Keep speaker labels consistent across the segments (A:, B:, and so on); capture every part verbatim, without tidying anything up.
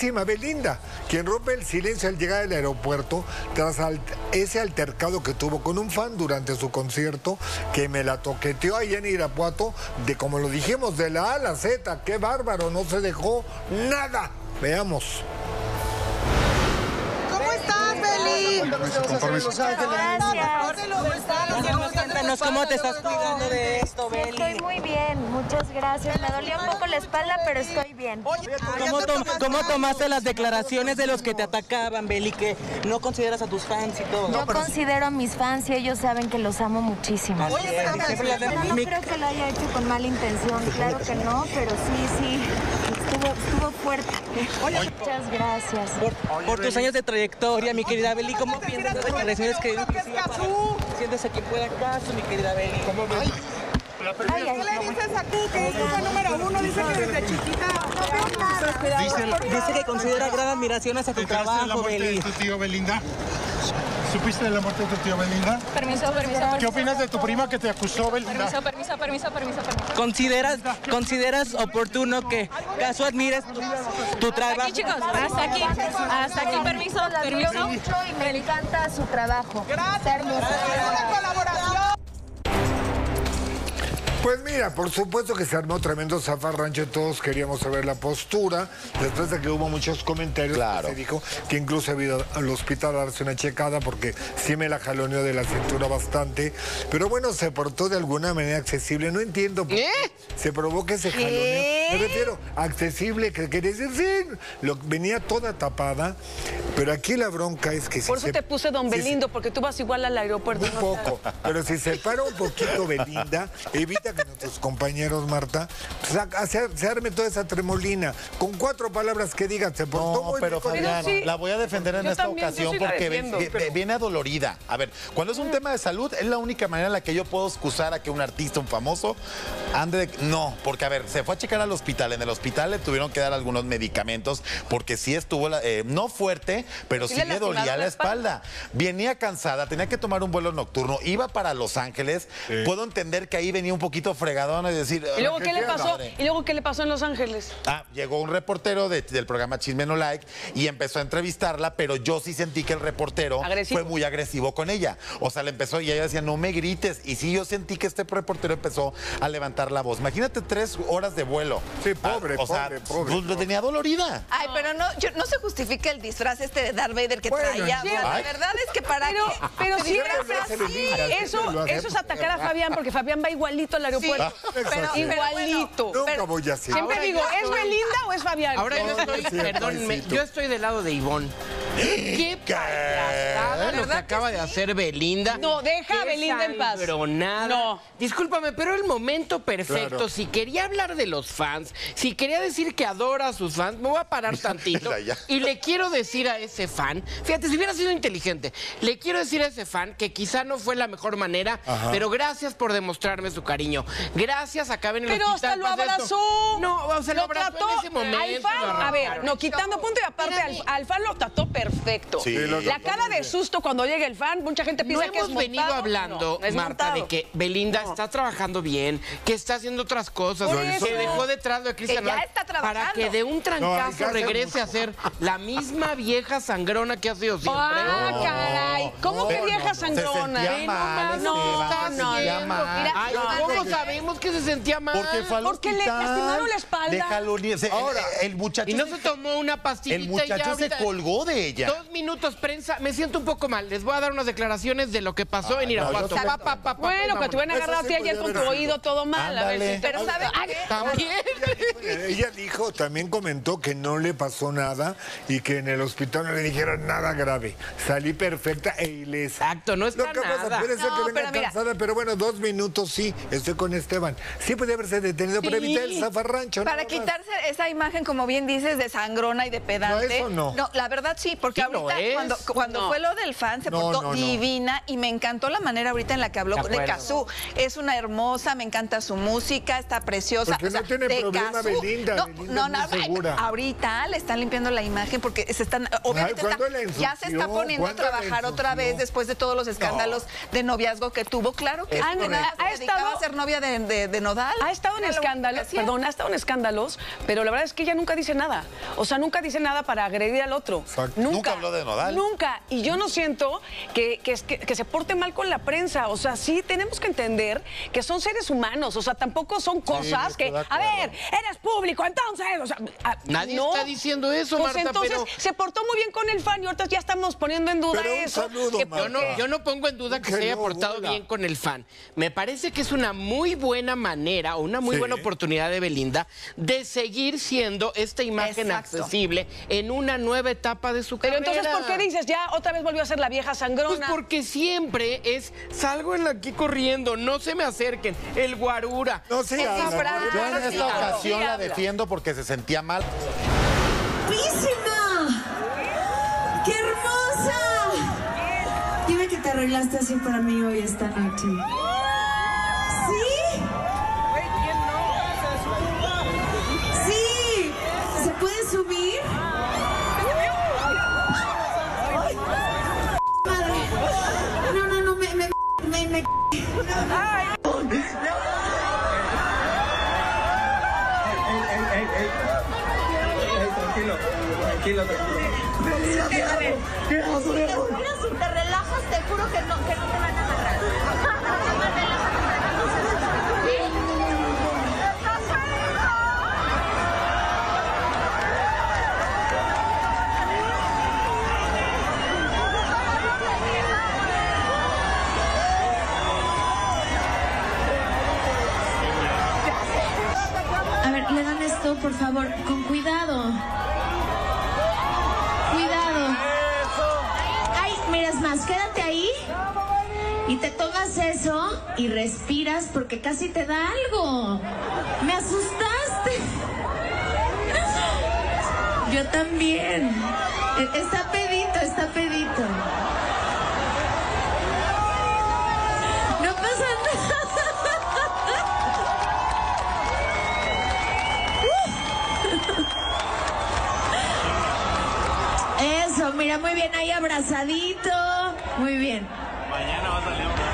A: mismísima Belinda, quien rompe el silencio al llegar al aeropuerto tras al, ese altercado que tuvo con un fan durante su concierto, que me la toqueteó ahí en Irapuato, de como lo dijimos, de la A a la Z. ¡Qué bárbaro! No se dejó nada. Veamos.
B: ¿Cómo estás, Beli?
C: Cuéntanos cómo te estás cuidando de esto, Beli.
D: Estoy muy bien, muchas gracias. Me dolía un poco la espalda, pero estoy bien.
C: ¿Cómo, tom ¿Cómo tomaste las declaraciones de los que te atacaban, Beli, que no consideras a tus fans y todo?
D: Yo considero a mis fans y ellos saben que los amo muchísimo.
C: Oye, pero
D: no, no creo que lo haya hecho con mala intención, claro que no, pero sí, sí, estuvo, estuvo fuerte. Muchas gracias.
C: Por, por tus años de trayectoria, mi querida Beli, ¿cómo piensas las declaraciones que sientes aquí fuera caso, mi querida Beli? ¿Cómo ves?
B: Ay, ay, ¿qué le dices a tú, que es hija número uno? Dice que desde chiquita...
C: Dice, dice que considera gran admiración hacia tu trabajo, Beli.
E: ¿De tu tío Belinda? ¿Supiste de la muerte de tu tío Belinda?
F: Permiso, permiso, permiso.
E: ¿Qué opinas de tu prima que te acusó, Belinda?
F: Permiso, permiso, permiso, permiso, permiso.
C: ¿Consideras, ¿Consideras oportuno que caso admires tu trabajo?
F: Hasta aquí, chicos, hasta aquí, hasta aquí, permiso, permiso.
D: Mucho y me encanta su trabajo.
B: Gracias. Una colaboración.
A: Pues mira, por supuesto que se armó tremendo zafarrancho, todos queríamos saber la postura, después de que hubo muchos comentarios,
G: claro.
A: Se dijo que incluso ha ido al hospital a darse una checada porque sí me la jaloneó de la cintura bastante, pero bueno, se portó de alguna manera accesible, no entiendo por qué se provoca ese jaloneo, me refiero, accesible, que quiere decir, sí, lo, venía toda tapada, pero aquí la bronca es que si
H: Por eso
A: se,
H: te puse Don
A: si
H: Belindo,
A: se,
H: porque tú vas igual al aeropuerto.
A: un poco, pero si se para un poquito Belinda, evita que nuestros compañeros, Marta, se, se arme toda esa tremolina. Con cuatro palabras que digan, se portó
G: No,
A: muy
G: pero
A: bien.
G: Fabián,
H: sí.
G: la voy a defender en
H: Yo
G: esta
H: también, yo
G: ocasión
H: sí la
G: porque
H: defiendo,
G: ve-
H: pero-
G: viene adolorida. A ver, cuando es un tema de salud, es la única manera en la que yo puedo excusar a que un artista, un famoso, ande de... No, porque a ver, se fue a checar al hospital. En el hospital le tuvieron que dar algunos medicamentos porque sí estuvo, la- eh, no fuerte, pero sí,
H: Sí le
G: le dolía
H: lastimaron
G: la
H: la espalda.
G: espalda. Venía cansada, tenía que tomar un vuelo nocturno, iba para Los Ángeles.
A: Sí.
G: Puedo entender que ahí venía un poquito fregadona y decir...
H: ¿Y luego
G: "Ah,
H: qué le pasó?
G: padre".
H: ¿Y luego qué le pasó en Los Ángeles?
G: Ah, llegó un reportero de- del programa Chisme No Like y empezó a entrevistarla, pero yo sí sentí que el reportero
H: Agresivo.
G: fue muy agresivo con ella. O sea, le empezó y ella decía, no me grites. Y sí, yo sentí que este reportero empezó a levantar la voz. Imagínate tres horas de vuelo.
A: Sí, pobre,
G: Ah, o sea,
A: pobre, pobre,
G: pues, lo
A: pobre.
G: tenía dolorida.
B: Ay, pero no, yo- no se justifica el disfraz este de Darth Vader que
A: Bueno,
B: traía.
A: sí.
B: La
G: Ay.
B: verdad es que para
H: Pero,
B: qué.
H: pero
B: Se
H: sí
B: disfraza
H: es
B: así.
H: Eso, eso es atacar a Fabián, porque Fabián va igualito al aeropuerto.
B: pero- pero
H: igualito.
A: Nunca
B: pero-
A: voy así.
H: Siempre
I: Ahora
H: digo,
I: yo
H: ¿es
I: estoy-
H: Belinda o es Fabián?
I: Ahora yo
A: No,
I: estoy,
A: no es cierto,
I: perdónme,
A: Juancito.
I: yo estoy del lado de Ivonne. ¿Qué payasada lo que
B: ¿Verdad que
I: acaba de
B: sí?
I: hacer Belinda?
H: No, deja a
I: Qué
H: Belinda en paz.
I: sangronada.
H: No.
I: Discúlpame, pero el momento perfecto.
A: Claro.
I: Si quería hablar de los fans, si quería decir que adora a sus fans, me voy a parar tantito.
G: Ya, ya.
I: Y le quiero decir a ese fan, fíjate, si hubiera sido inteligente, le quiero decir a ese fan que quizá no fue la mejor manera,
A: Ajá.
I: pero gracias por demostrarme su cariño. Gracias, acá en el
H: Pero
I: hospital.
H: hasta lo
I: pasa esto.
H: abrazó.
I: No, o sea, lo, abrazó
H: trató
I: en ese momento.
H: al fan.
I: lo
H: A ver,
I: arrancaron.
H: no, quitando punto y aparte, al, al fan lo trató perfecto.
G: Sí. Sí,
A: lo
H: La
A: trató
H: cara
A: muy
H: de
A: bien.
H: susto cuando llega el fan, mucha gente
I: No
H: piensa que es
I: hemos venido
H: montado.
I: hablando,
H: No, es
I: Marta,
H: montado.
I: de que Belinda
H: No.
I: está trabajando bien, que está haciendo otras cosas,
H: Por
I: que
H: eso.
I: dejó detrás de Cristian
B: Que ya
I: Nodal
B: está trabajando.
I: para que de un
A: No, hay
I: trancazo
A: que hacer
I: regrese a
A: mucho.
I: ser la misma vieja sangrona que ha sido siempre.
H: Ah,
I: ¿no?
H: caray. ¿Cómo que
G: Pero
H: vieja
G: no,
H: sangrona?
G: Se sentía
I: Ve
G: mal,
I: nomás,
G: Esteban,
I: no,
G: se sentía
I: no,
G: mal.
B: mira,
I: Ay,
B: no,
I: ¿cómo
B: no,
I: sabemos que se sentía mal?
G: Porque fue al
H: Porque le
G: hospital.
H: lastimaron la espalda.
G: Le jalonía- se-
A: Ahora,
G: el, el muchacho,
I: Y no
G: se,
I: se tomó una pastillita
G: el
I: y ya
G: muchacho se
I: ahorita-
G: colgó de ella.
I: Dos minutos prensa, me siento un poco mal. Les voy a dar unas declaraciones de lo que pasó en Irapuato.
A: no, yo
I: Pa, pa, pa, pa,
H: Bueno, que te van a
A: Eso
H: agarrar a
A: sí
H: ti ayer
A: podía
H: con tu
A: haber
H: oído
A: sido.
H: todo mal. A ver
G: Ándale.
H: si-
B: Pero ¿saben qué?
I: También.
A: Ella dijo, también comentó que no le pasó nada y que en el hospital no le dijeron nada grave. Salí perfecta e ilesa.
I: Exacto, no está
A: Lo que pasa,
I: nada.
A: puede ser
B: No,
A: que venga
B: pero mira.
A: cansada, pero bueno, dos minutos sí, estoy con Esteban. Sí puede haberse detenido para
I: Sí.
A: evitar el zafarrancho.
B: Para
A: nada más.
B: quitarse esa imagen, como bien dices, de sangrona y de pedante.
A: No, eso no.
B: No, la verdad sí,
J: Porque
I: Sí lo
J: ahorita,
I: es.
J: cuando, cuando
I: No.
J: fue lo del fan, se
A: No,
J: portó
A: no, no.
J: divina y me encantó la manera ahorita en la que habló
I: De
J: de
I: acuerdo.
J: Cazzu. Es una hermosa, me encanta su música, está preciosa.
A: Porque no tiene
J: de
A: problema
J: Cazzu,
A: Belinda,
J: No,
A: Belinda
J: no,
A: es
J: no,
A: muy segura.
J: ahorita le están limpiando la imagen porque se están, obviamente
A: Ay, ¿cuándo
J: está-
A: la
J: ya se está
A: ensució?
J: poniendo a
A: ¿Cuándo la
J: trabajar otra
A: ensució?
J: vez después de todos los escándalos de noviazgo que tuvo. Claro que
H: Es
J: sí,
H: correcto.
J: ha,
H: Ha
J: dedicado
H: estado-
J: a ser novia de, de, de Nodal.
H: Ha estado en
J: Era lo único que
H: escándalos,
J: hacía.
H: perdón, ha estado en escándalos, pero la verdad es que ella nunca dice nada. O sea, nunca dice nada para agredir al otro.
A: Exacto.
H: Nunca.
G: Nunca habló de Nodal.
H: Nunca. Y yo no siento que, que, es- que- que se porte mal con la prensa. O sea, sí tenemos que entender que son seres humanos. O sea, tampoco son cosas
A: estoy
H: que,
A: de
H: a
A: acuerdo.
H: ver, eres público, entonces. O sea, a-
I: Nadie
H: no.
I: está diciendo eso,
H: Pues
I: Marta,
H: entonces
I: pero...
H: se portó muy bien con el fan y ahorita ya estamos poniendo en duda
A: Pero un
H: eso.
A: saludo,
H: que
A: Marta.
I: Yo no, yo no pongo en duda que
A: Que
I: se haya
A: no,
I: portado
A: bola.
I: bien con el fan. Me parece que es una muy buena manera o una muy
A: Sí.
I: buena oportunidad de Belinda de seguir siendo esta imagen
J: Exacto.
I: accesible en una nueva etapa de su
H: Pero
I: carrera.
H: entonces, ¿por qué dices ya otra vez volvió a ser la vieja
I: Pues
H: sangrona?
I: porque siempre es, salgo en aquí corriendo, no se me acerquen, el guarura.
A: No se
J: Esa
A: habla,
J: frase.
A: porque-
G: Yo en esta
J: Sí, habla.
G: ocasión
J: Sí,
G: la
J: habla.
G: defiendo porque se sentía mal.
K: ¡Guapísima! ¡Qué hermosa! Dime que te arreglaste así para mí hoy esta noche. ¿Sí? ¡Sí! ¿Se puede subir? Ay, madre. No, no, no, me... me, me, me...
E: Tranquilo, tranquilo, tranquilo.
D: Mira, si te relajas, te juro que no, que no te van a agarrar.
K: A ver, le dan esto, por favor, con cuidado. Cuidado. Ay, mira, es más, quédate ahí y te tomas eso y respiras porque casi te da algo. Me asustaste. Yo también. E- Está pedito, está pedito. No pasa nada. Eso, mira, muy bien, ahí abrazadito. Muy bien.
E: Mañana va a salir una.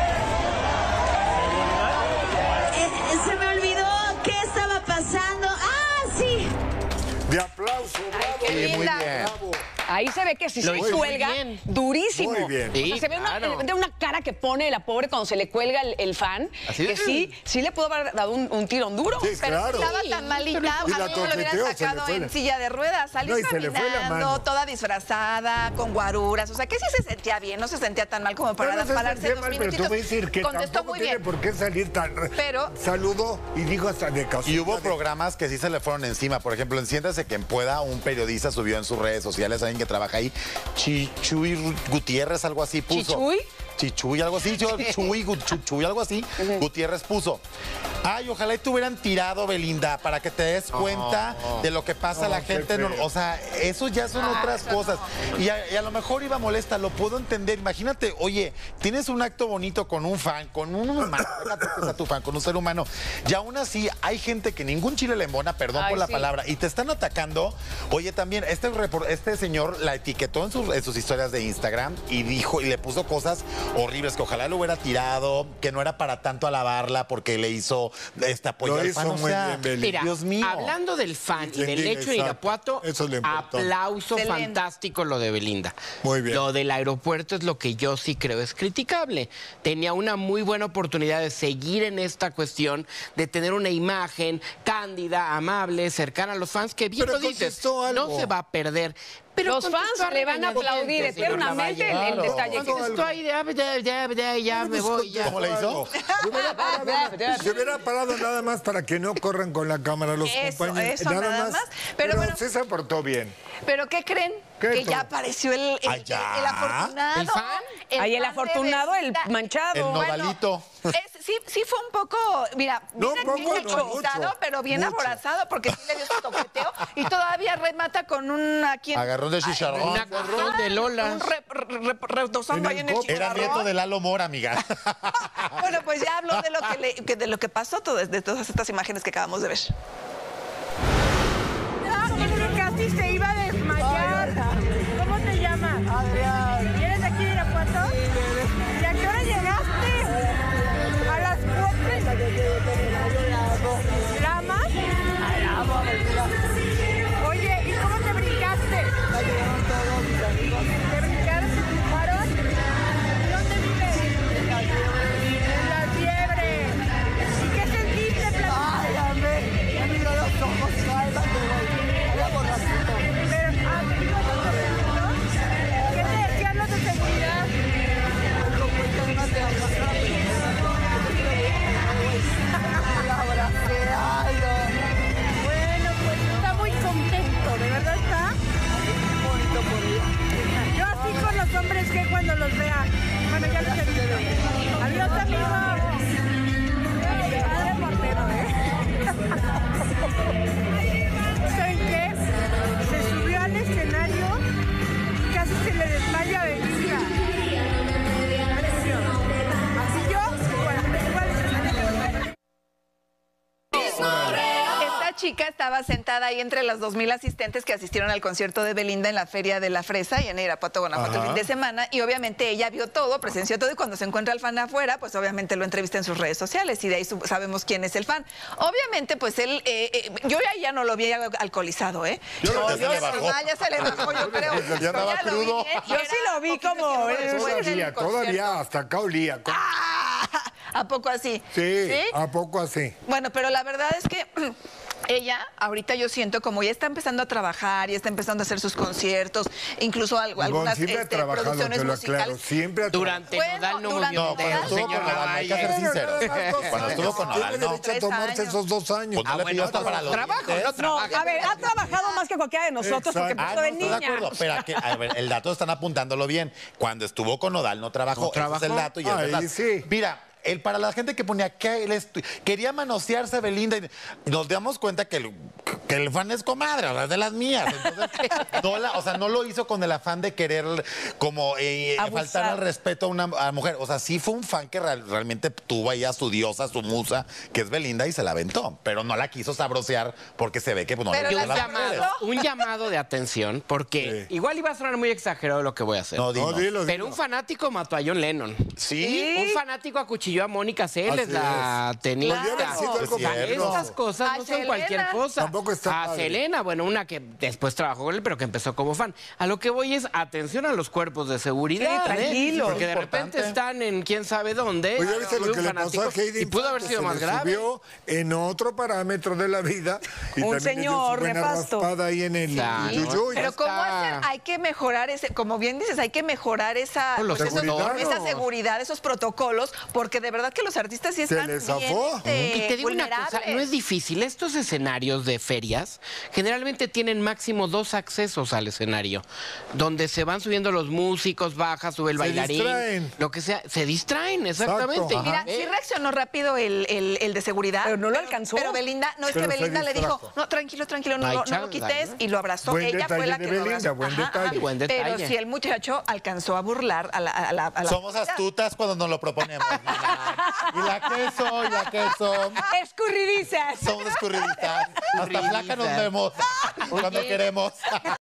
K: Eh, eh, se me olvidó qué estaba pasando. ¡Ah, sí!
A: De aplauso, bravo.
J: qué
A: Muy
J: linda.
A: bien. Bravo.
H: Ahí se ve que si
I: Lo
H: se
I: hizo muy
H: cuelga,
I: bien.
H: durísimo.
A: Muy bien.
H: O sea,
I: Sí,
H: se ve una,
I: claro.
H: de una cara que pone la pobre cuando se le cuelga el, el fan,
I: Así
H: que
I: de-
H: sí, sí le pudo haber dado un, un tirón duro.
A: Sí,
J: Pero
A: claro.
J: si estaba tan malita,
A: Y
J: a
A: la
J: mí me lo hubieran
A: toqueteó, se le
J: sacado
A: fue
J: en
A: la-
J: silla de ruedas. Salió
A: No, y se le fue la
J: caminando,
A: mano.
J: toda disfrazada, con guaruras. O sea, que sí se sentía bien, no se sentía tan mal como para
A: No, no se
J: pararse
A: sentía
J: dos
A: mal, pero tú
J: minutitos.
A: voy a decir que
J: Contestó
A: tampoco
J: muy
A: tiene
J: bien.
A: por qué salir tan...
J: Pero-
A: Saludó y dijo hasta de caso.
G: Y hubo programas que sí se le fueron encima. Por ejemplo, en Siéntase Quien Pueda, un periodista subió en sus redes sociales, alguien que trabaja ahí, Chichuy Gutiérrez, algo así puso.
H: ¿Chichuy?
G: Chichuy, algo así, yo- Chuy, Gu- Chuchuy, algo así. Gutiérrez puso. Ay, ojalá y te hubieran tirado, Belinda, para que te des cuenta de lo que pasa a la
A: No, qué
G: gente.
A: feo.
G: no- O sea, eso ya son
J: Ah,
G: otras
J: eso
G: cosas. Y a, y a lo mejor iba molesta, lo puedo entender. Imagínate, oye, tienes un acto bonito con un fan, con un humano, déjate que sea tu fan, con un ser humano. Y aún así, hay gente que ningún chile le embona, perdón
H: Ay,
G: por la
H: sí.
G: palabra, y te están atacando. Oye, también, este, repor- este señor la etiquetó en sus, en sus historias de Instagram y dijo, y le puso cosas horribles, que ojalá lo hubiera tirado, que no era para tanto alabarla porque le hizo este apoyo
A: Lo
G: al
A: hizo
G: fan. O
A: muy
G: sea,
A: bien, Beli.
I: Mira,
G: Dios mío.
I: hablando del fan y del
A: Entendí,
I: hecho de
A: exacto.
I: Irapuato,
A: Eso es lo importante.
I: aplauso
J: Excelente.
I: fantástico lo de Belinda.
A: Muy bien.
I: Lo del aeropuerto es lo que yo sí creo es criticable. Tenía una muy buena oportunidad de seguir en esta cuestión, de tener una imagen cándida, amable, cercana a los fans, que bien
A: Pero
I: lo dices,
A: contestó algo.
I: no se va a perder. Pero
H: Los fans
I: contestó
H: le van a
I: regañadientes,
H: aplaudir
I: señor
H: eternamente el,
I: Lavalle.
H: el detalle. que-
I: Contestó ahí, ya, ya, ya, ya, ya me voy, ya.
G: ¿Cómo le hizo?
A: Se hubiera, parado, se hubiera parado nada más para que no corran con la cámara los
J: Eso,
A: compañeros.
J: eso nada más. Pero bueno.
A: sí se portó bien.
J: ¿Pero qué creen?
A: ¿Qué
J: que
A: tú?
J: ya apareció el, el,
G: ¿Ah, ya?
J: el afortunado.
I: ¿El fan?
H: Ahí el
J: fan de
H: afortunado, el
J: Belinda.
H: manchado.
G: El nodalito.
J: Es- sí, sí fue un poco, mira,
A: No,
J: bien,
A: poco,
J: bien
A: no,
J: alcoholizado,
A: mucho,
J: pero bien
A: mucho.
J: aborazado, porque sí le dio su toqueteo y todavía remata con un aquí en-
G: Agarrón de chicharrón.
I: Una agarrón de Lola.
J: un re- re- re- retozando
A: En
J: ahí
A: el
J: en el
A: copo.
G: Era
J: chicharrón.
G: nieto de Lalo Mora, amiga.
J: Bueno, pues ya habló de lo que, le- que- de lo que pasó, todo- de todas estas imágenes que acabamos de ver.
B: Casi se iba a desmayar. ¿Cómo te llamas? Adrián. ¿Vienes de aquí de Irapuato? ¿Y a qué hora llegaste? A las cuatro. ¿Lamas? Oye, ¿y cómo te brincaste? ¿Te brincaron? ¿Te empujaron? ¿Dónde vives? En la fiebre. ¿Y qué sentiste, Platícame? Ay, amé. Me miró los ojos. Ay, la pero, ah, ¿te digo los correctos? ¿Qué te decían los de seguridad? Bueno, pues está muy contento, ¿de verdad está? Yo así con los hombres que cuando los vea. Bueno, ya los he visto. Adiós, amigos. Padre portero, ¿eh? ¿Saben qué? Se subió al escenario y casi se le desmaya a Belinda. Así yo, bueno, me subo al escenario.
J: Esta chica estaba sentada ahí entre las dos mil asistentes que asistieron al concierto de Belinda en la Feria de la Fresa y en Irapuato, Guanajuato, el
A: Ajá.
J: fin de semana. Y obviamente ella vio todo, presenció todo y cuando se encuentra el fan afuera, pues obviamente lo entrevista en sus redes sociales y de ahí sub- sabemos quién es el fan. Obviamente, pues él, eh, eh, yo ya, ya no lo vi alcoholizado, ¿eh?
G: Yo lo-
J: No,
G: ya se
J: yo-
G: le bajó.
J: ah, ya se le bajó, yo creo.
G: Ya andaba
J: lo vi
G: crudo.
J: bien, y
H: Yo
J: era
H: sí lo vi
J: poquito
H: como-
J: tiempo después del
A: Todavía, todavía,
J: concierto.
A: hasta acá olía.
J: Ah, ¿a poco así?
A: Sí, ¿a poco así?
J: Bueno, pero la verdad es que ella, ahorita yo siento como ya está empezando a trabajar, ya está empezando a hacer sus conciertos, incluso algo,
A: Ivonne
J: algunas
A: siempre ha
J: este,
A: trabajado,
J: producciones
A: te lo aclaro,
J: musicales.
A: siempre ha
I: Durante
J: Bueno,
I: Nodal no
J: durante
I: murió
G: No, cuando
J: Nodal,
G: estuvo con
I: señor
G: Nodal, hay que ser
I: Lavalle.
G: sinceros. Cuando estuvo con Nodal,
A: Tiene
G: no.
A: derecho a
J: Tres
A: tomarse
J: años.
A: esos dos años.
G: Pues no
I: Ah,
G: le
I: bueno,
G: pidió hasta para los
I: trabajo,
G: dientes.
I: no
H: No,
I: trabaja.
H: a ver, ha trabajado más que cualquiera de nosotros porque
A: Exacto.
G: Ah,
H: empezó
G: no,
H: de
G: estoy de
H: niña.
G: acuerdo, pero aquí, a ver, el dato están apuntándolo bien. Cuando estuvo con Nodal no trabajó,
I: No
G: ese es el
I: trabajó.
G: dato y es
A: Ahí
G: verdad.
A: sí.
G: Mira, él, para la gente que ponía que él estu- quería manosearse a Belinda y nos damos cuenta que el, que el fan es comadre, o sea, es de las mías. Entonces, no la- o sea, no lo hizo con el afán de querer como eh,
H: Abusar.
G: faltar al respeto a una a mujer. O sea, sí fue un fan que real- realmente tuvo ahí a su diosa, su musa, que es Belinda, y se la aventó. Pero no la quiso sabrosear porque se ve que pues, no
J: Pero
G: le
I: Y
J: la
G: gustan
I: un
G: las mujeres.
I: llamado, un llamado de atención, porque
A: Sí.
I: igual iba a sonar muy exagerado lo que voy a hacer.
G: No,
A: No,
G: dinos.
A: dilo,
I: Pero
A: dilo.
I: un fanático mató a John Lennon.
G: ¿Sí?
I: Un fanático acuchilló a Mónica Seles,
A: Así
I: la
A: es.
I: tenista.
A: Podría haber sido algo
I: O sea,
G: cierto.
I: estas cosas
J: A
I: no son
J: Selena.
I: cualquier cosa.
A: Tampoco está
I: A
A: padre.
I: Selena, bueno, una que después trabajó con él, pero que empezó como fan. A lo que voy es atención a los cuerpos de seguridad.
H: Sí,
I: ¿eh?
H: tranquilo.
I: Porque de
G: Importante.
I: repente están en quién sabe dónde.
A: Pues ya viste
I: Tuve
A: lo
I: un
A: que le pasó a
I: fanático,
A: Heidi
I: y pudo haber
A: Infante,
I: sido
A: se
I: más
A: le
I: grave.
A: subió en otro parámetro de la vida y
H: Un
A: también le dio su
H: señor
A: buena
H: nefasto.
A: raspada ahí en el
I: Claro.
A: yuyuy.
J: Pero
I: Está-
J: cómo hacer, hay que mejorar ese, como bien dices, hay que mejorar esa,
I: Con los
J: pues, esos-
A: seguridad.
J: esa seguridad, esos protocolos, porque de verdad que los artistas sí
A: Se
J: están
A: les
J: bien,
A: zafó.
J: este,
I: Y te digo una cosa,
J: vulnerables.
I: no es difícil. Estos escenarios de ferias generalmente tienen máximo dos accesos al escenario, donde se van subiendo los músicos, baja, sube el
A: Se
I: bailarín,
A: distraen.
I: lo que sea, se distraen, exactamente.
A: Exacto.
J: Mira,
I: ¿Eh?
J: sí reaccionó rápido el, el, el de seguridad.
H: Pero no lo alcanzó.
J: Pero Belinda, no es
A: Pero
J: que
A: se
J: Belinda le dijo,
A: distrajo.
J: no, tranquilo, tranquilo, no,
I: No hay
J: lo- no lo
I: chance,
J: quites,
I: ¿no?
J: y lo abrazó.
A: Buen
J: Ella fue
A: detalle
J: la
A: de
J: que lo
A: Belinda,
J: abrazó.
A: buen
J: Ajá,
A: detalle.
J: ajá.
I: Buen
J: Pero
I: detalle.
J: si el muchacho alcanzó a burlar a la... A la, a la
G: Somos astutas cuando nos lo proponemos. mira. Y la queso, y la queso.
H: Escurridizas.
G: Somos escurridistas. Hasta flaca nos vemos cuando queremos.